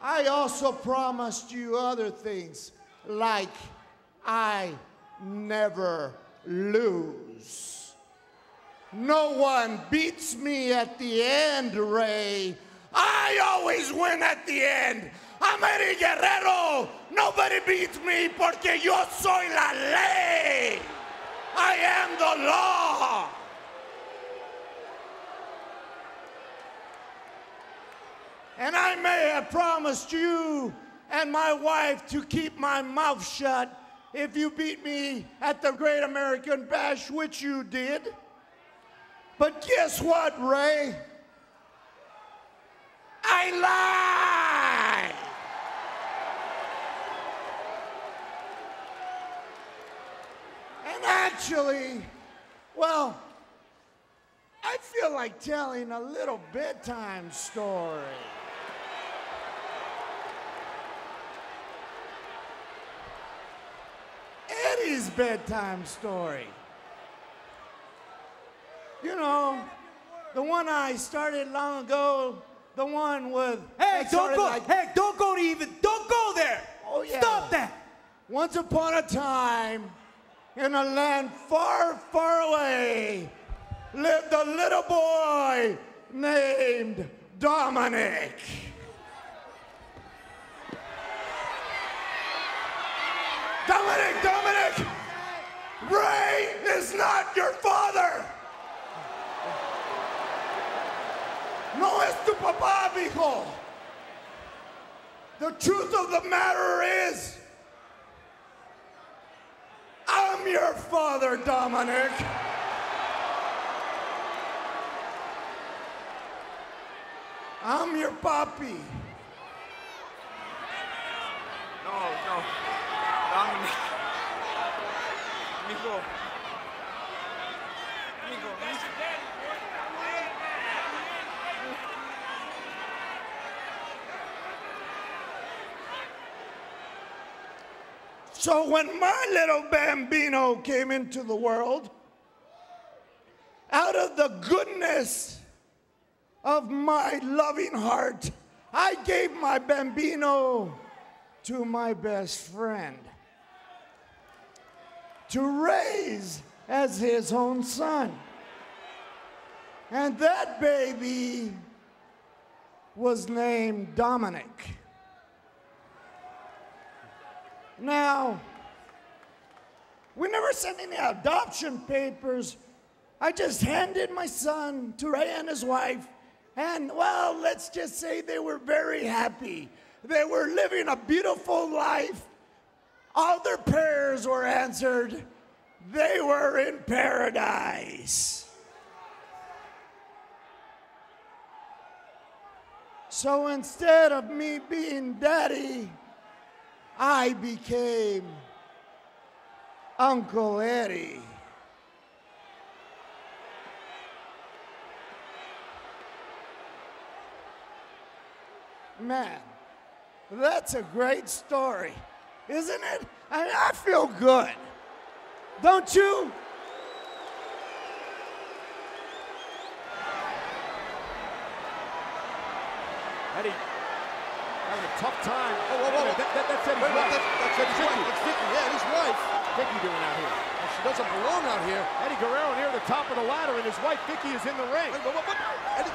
I also promised you other things, like I never lose. No one beats me at the end, Ray. I always win at the end. I'm Eddie Guerrero. Nobody beats me porque yo soy la ley. I am the law. And I may have promised you and my wife to keep my mouth shut if you beat me at the Great American Bash, which you did. But guess what, Ray? I lied! And actually, well, I feel like telling a little bedtime story. Eddie's bedtime story. You know, the one I started long ago, the one with... Hey, don't go there. Oh, yeah. Stop that. Once upon a time, in a land far, far away, lived a little boy named Dominic. Dominic! Ray is not your father! No es tu papá, mijo. The truth of the matter is, I'm your father, Dominic. I'm your papi. No. Dominic. Mijo. So when my little bambino came into the world, out of the goodness of my loving heart, I gave my bambino to my best friend to raise as his own son. And that baby was named Dominic. Now, we never sent any adoption papers. I just handed my son to Ray and his wife, and well, let's just say they were very happy. They were living a beautiful life. All their prayers were answered. They were in paradise. So instead of me being daddy, I became Uncle Eddie. Man, that's a great story, isn't it? I feel good. Don't you? Eddie having a tough time. Whoa. That's Eddie's wife. That's Eddie's wife. That's Vicky. Yeah, Eddie's wife. What's Vicky doing out here? Well, she doesn't belong out here. Eddie Guerrero near the top of the ladder, and his wife Vicky is in the ring. What? Eddie.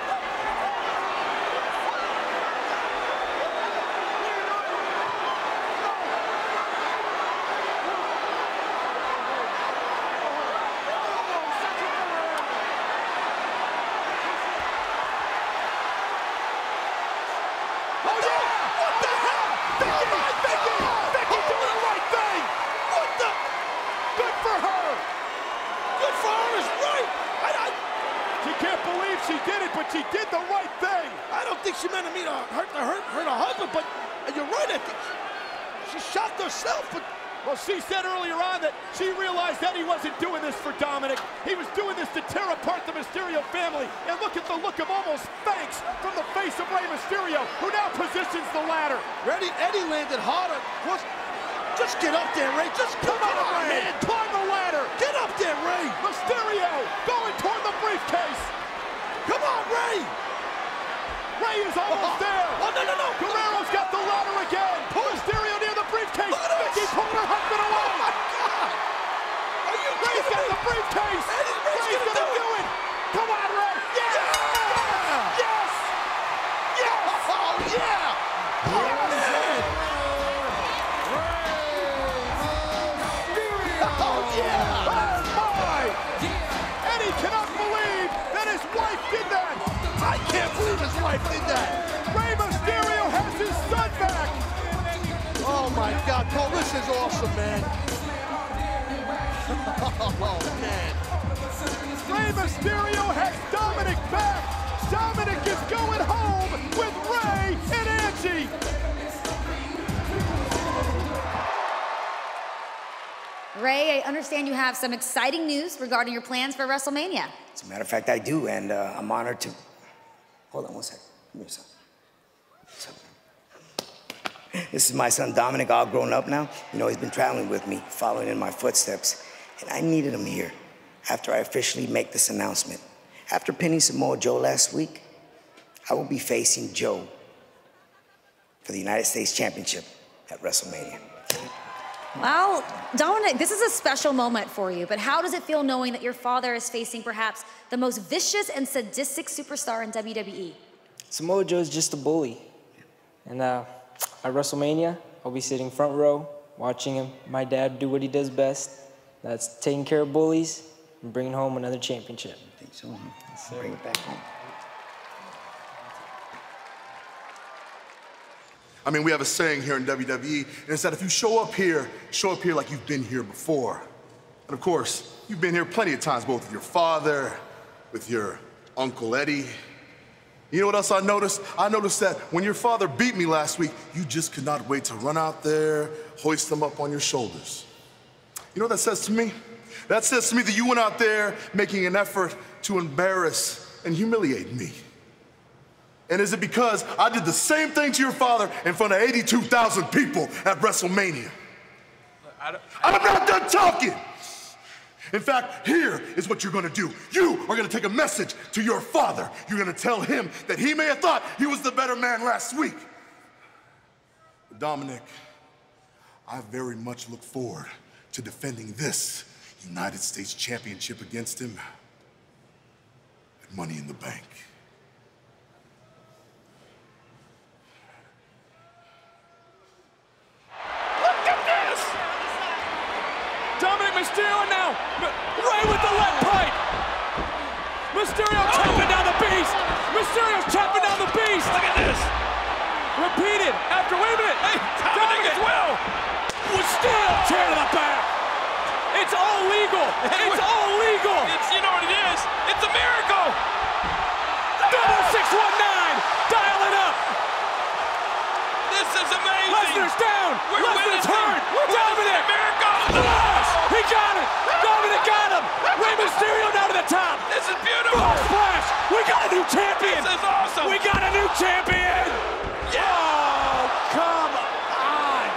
She did it, but she did the right thing. I don't think she meant me to hurt her husband, but you're right. I think she shocked herself. But well, she said earlier on that she realized that he wasn't doing this for Dominic. He was doing this to tear apart the Mysterio family. And look at the look of almost thanks from the face of Rey Mysterio, who now positions the ladder. Eddie landed harder. Just get up there, Ray. Just come on, Ray. Man, climb the ladder. Get up there, Ray. Mysterio going toward the briefcase. Come on, Ray! Ray Rey is almost there. Oh, no, no, no. Guerrero's got the ladder again. Mysterio near the briefcase. Becky pulling her husband away. Oh, my God. Are you Rey's kidding got me? the briefcase. Rey's gonna do it. Come on, Rey. Yes. Yeah. Yes. Yes. Oh, yeah. Oh, man. Oh, yeah. Oh, my. And he cannot believe that his wife did that. I can't believe his wife did that. Rey Mysterio has his son back. Oh, my God. Cole, this is awesome, man. Oh, man. Rey Mysterio has Dominic back. Dominic is going home with Rey and Angie. Rey, I understand you have some exciting news regarding your plans for WrestleMania. As a matter of fact, I do, and I'm honored to... Hold on one second. Give me your son. This is my son, Dominic, all grown up now. You know, he's been traveling with me, following in my footsteps, and I needed him here after I officially make this announcement. After pinning Samoa Joe last week, I will be facing Joe for the United States Championship at WrestleMania. Well, Dominic, this is a special moment for you, but how does it feel knowing that your father is facing perhaps the most vicious and sadistic superstar in WWE? Samoa Joe's just a bully. And at WrestleMania, I'll be sitting front row, watching my dad do what he does best. That's taking care of bullies and bringing home another championship. I think so, huh? Bring it back home. I mean, we have a saying here in WWE, and it's that if you show up here like you've been here before. And of course, you've been here plenty of times, both with your father, with your Uncle Eddie. You know what else I noticed? I noticed that when your father beat me last week, you just could not wait to run out there, hoist them up on your shoulders. You know what that says to me? That says to me that you went out there making an effort to embarrass and humiliate me. And is it because I did the same thing to your father in front of 82,000 people at WrestleMania? I'm not done talking! In fact, here is what you're gonna do. You are gonna take a message to your father. You're gonna tell him that he may have thought he was the better man last week. But Dominic, I very much look forward to defending this United States Championship against him at Money in the Bank. Dominic Mysterio now. Rey with the left pipe. Mysterio chopping down the beast. Mysterio's chopping down the beast. Look at this. Repeated after, wait a minute. Hey, Dominic as well. Still chair to the back. It's all legal. It's all legal. You know what it is? It's a miracle. Double 619. Dial it up. This is amazing. Lesnar's down. Lesnar's hurt. Dominic. Miracle. He got it! Dominic got him! Rey Mysterio down to the top! This is beautiful! Frog splash! We got a new champion! This is awesome! We got a new champion! Yeah! Oh, come on!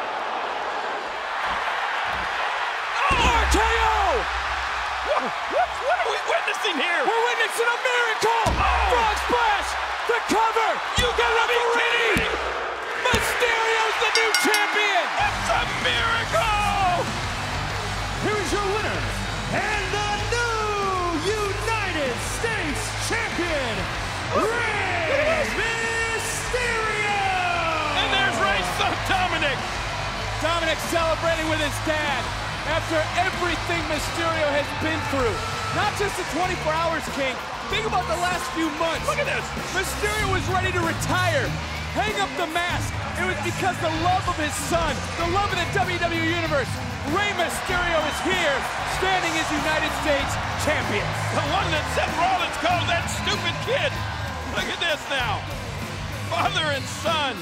RKO! What are we witnessing here? We're witnessing a miracle! Oh. Frog splash! The cover! You gotta be kidding me! Mysterio's the new champion! It's a miracle! Here's your winner, and the new United States Champion, Rey Mysterio! And there's Rey's son, Dominic! Dominic celebrating with his dad after everything Mysterio has been through. Not just the 24 hours, King. Think about the last few months. Look at this! Mysterio was ready to retire. Hang up the mask. It was because the love of his son, the love of the WWE Universe. Rey Mysterio is here, standing as United States Champion. The one that Seth Rollins called that stupid kid. Look at this now. Father and son.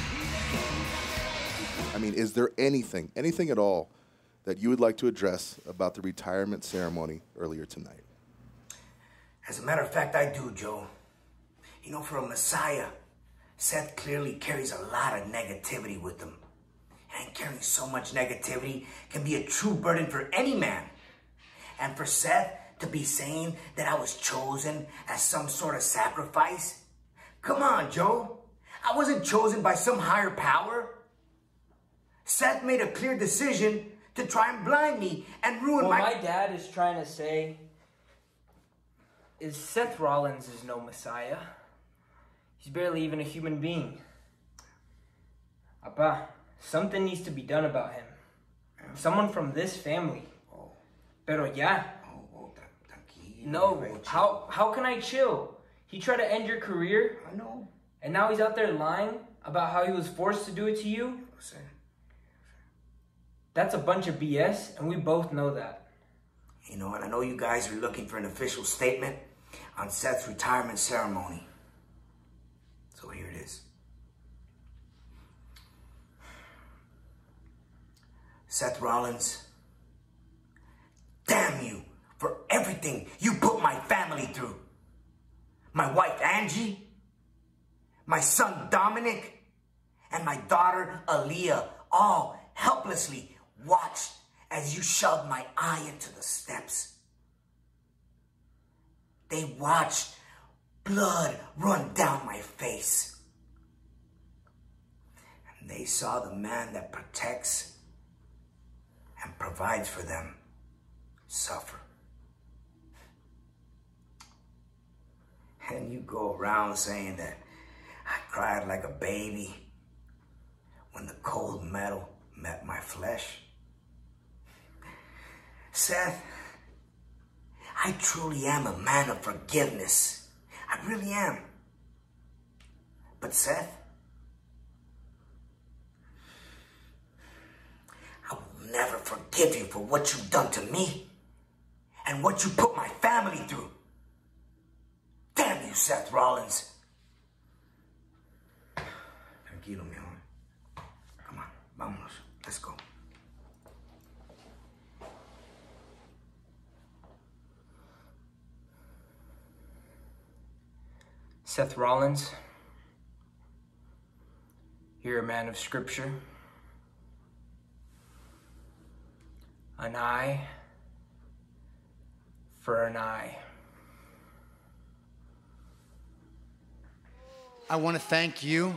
I mean, is there anything at all, that you would like to address about the retirement ceremony earlier tonight? As a matter of fact, I do, Joe. You know, for a Messiah, Seth clearly carries a lot of negativity with him. And carrying so much negativity can be a true burden for any man. And for Seth to be saying that I was chosen as some sort of sacrifice Come on, Joe. I wasn't chosen by some higher power. Seth made a clear decision to try and blind me and ruin my dad is trying to say is Seth Rollins is no messiah. He's barely even a human being. Appa, something needs to be done about him. Someone from this family. Pero ya. No, how can I chill? He tried to end your career. I know. And now he's out there lying about how he was forced to do it to you. That's a bunch of BS, and we both know that. You know, and I know you guys are looking for an official statement on Seth's retirement ceremony. So here it is. Seth Rollins, damn you for everything you put my family through. My wife, Angie, my son, Dominic, and my daughter, Aaliyah, all helplessly watched as you shoved my eye into the steps. They watched blood run down my face. And they saw the man that protects and provides for them suffer. And you go around saying that I cried like a baby when the cold metal met my flesh. Seth, I truly am a man of forgiveness. I really am. But Seth, I will never forgive you for what you've done to me and what you put my family through. Damn you, Seth Rollins. Tranquilo, mi amor. Come on, vámonos. Let's go. Seth Rollins, you're a man of scripture. An eye for an eye. I want to thank you.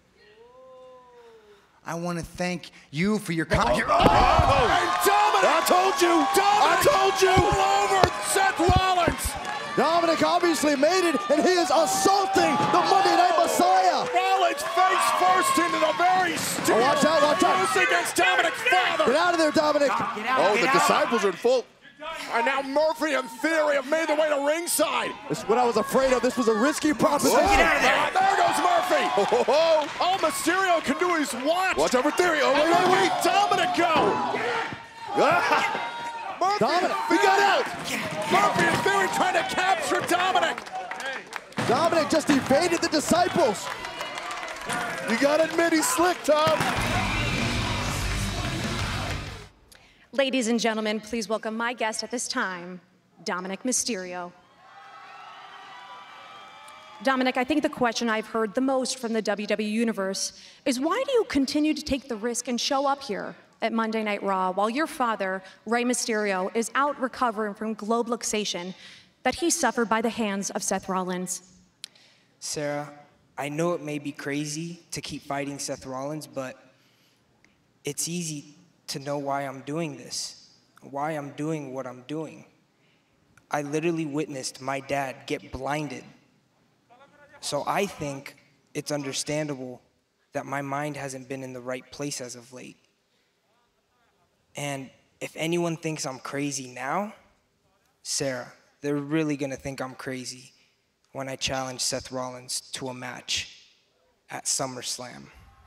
I want to thank you for your comment. And Dominic! I told you! Dominic! I told you! All over Seth Rollins! Dominic obviously made it, and he is assaulting the Monday Night Messiah. Rollins face first into the very steel. Watch out, watch out. Against Dominic's father. Get out of there, Dominic. The disciples are in full. And now Murphy and Theory have made their way to ringside. This is what I was afraid of. This was a risky proposition. Get out of there. There goes Murphy. All Mysterio can do is watch. Watch out for Theory. Wait, Dominic go. Murphy, Dominic. he got out. Murphy and Theory trying to capture Dominic. Dominic just evaded the disciples. You gotta admit he's slick, Tom. Ladies and gentlemen, please welcome my guest at this time, Dominic Mysterio. Dominic, I think the question I've heard the most from the WWE Universe is why do you continue to take the risk and show up here at Monday Night Raw while your father, Rey Mysterio, is out recovering from globe luxation that he suffered by the hands of Seth Rollins? Sarah, I know it may be crazy to keep fighting Seth Rollins, but it's easy to know why I'm doing this, why I'm doing what I'm doing. I literally witnessed my dad get blinded. So I think it's understandable that my mind hasn't been in the right place as of late. And if anyone thinks I'm crazy now, Sarah, they're really gonna think I'm crazy when I challenge Seth Rollins to a match at SummerSlam.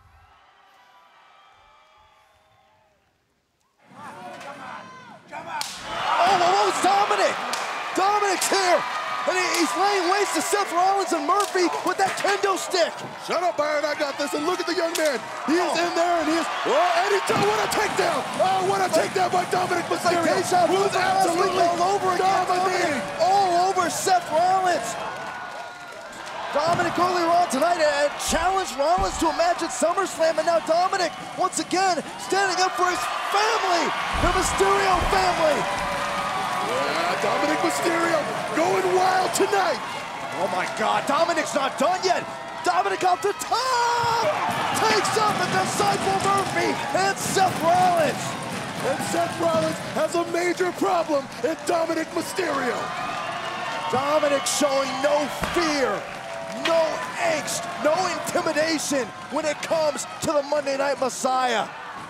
Oh, it's Dominic! Dominic's here! And he's laying waste to Seth Rollins and Murphy with that kendo stick! Shut up, Byron, I got this. And look at the young man. He is in there, and he is... Oh, anytime, what a takedown! Oh, what a takedown by Dominic Mysterio! Who's absolutely all over again, Dominic! All over Seth Rollins! Dominic earlier on tonight challenged Rollins to a match at SummerSlam, and now Dominic, once again, standing up for his family, the Mysterio family! Yeah, Dominic Mysterio going wild tonight. Oh my God, Dominic's not done yet. Dominic off the top! Takes up and Disciple Murphy and Seth Rollins. And Seth Rollins has a major problem in Dominic Mysterio. Dominic showing no fear, no angst, no intimidation when it comes to the Monday Night Messiah.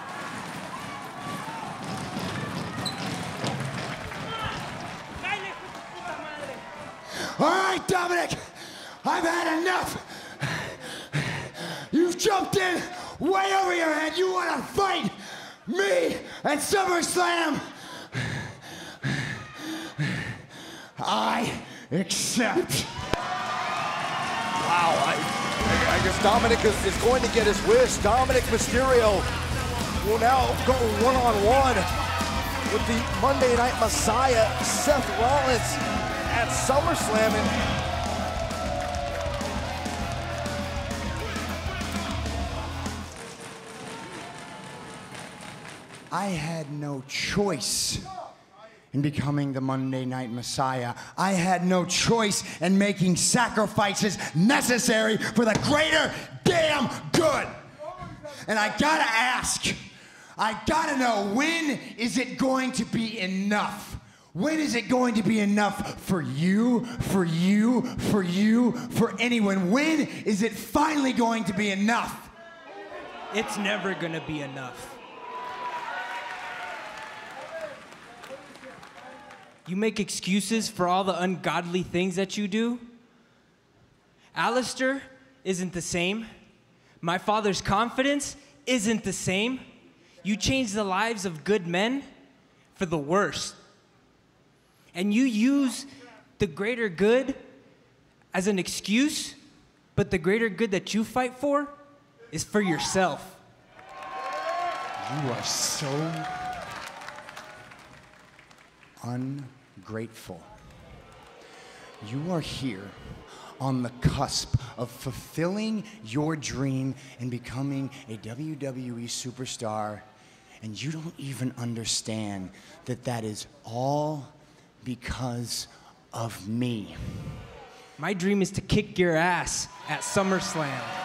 All right, Dominic, I've had enough. You've jumped in way over your head. You want to fight me at SummerSlam? I accept. Wow, I guess Dominic is going to get his wish. Dominic Mysterio will now go one-on-one with the Monday Night Messiah, Seth Rollins, at SummerSlam. I had no choice in becoming the Monday Night Messiah. I had no choice in making sacrifices necessary for the greater damn good. And I gotta ask, I gotta know, when is it going to be enough? When is it going to be enough for you, for you, for you, for anyone? When is it finally going to be enough? It's never gonna be enough. You make excuses for all the ungodly things that you do. Alistair isn't the same. My father's confidence isn't the same. You changed the lives of good men for the worse. And you use the greater good as an excuse, but the greater good that you fight for is for yourself. You are so ungrateful. You are here on the cusp of fulfilling your dream and becoming a WWE superstar, and you don't even understand that that is all because of me. My dream is to kick your ass at SummerSlam.